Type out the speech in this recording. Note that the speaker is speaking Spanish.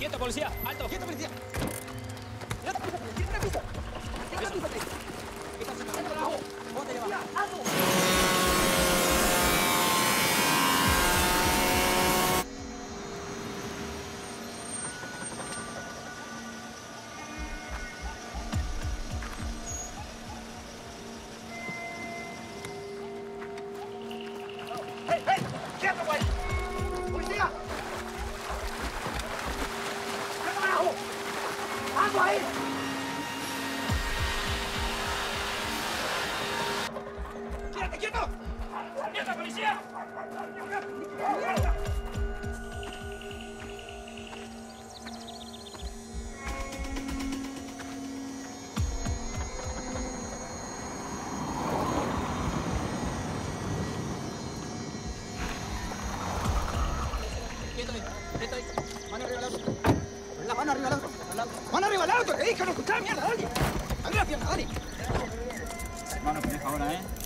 Quieto, policía. Alto. Quieto, policía. Quieto, policía. Quieto, policía. ¿Qué estás haciendo? Carajo. ¿Cómo te llevas? ¡Hey, hey! ¡Quieto, güey! ¡Policía! ¡Qué carajo! ¡Algo ahí! ¡Quédate quieto! ¡Quieto, policía! Quieto ahí. Mano arriba al auto. La mano arriba al auto. Mano arriba al auto. Te dije, no escuchaba mierda, dale. Abre la pierna, dale. Hermano, tenés ahora, ¿eh?